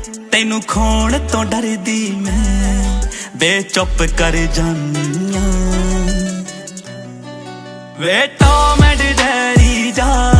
तेनू खोण तो डरदी मैं वे चुप कर जानिया वे टॉम एंड जेरी जा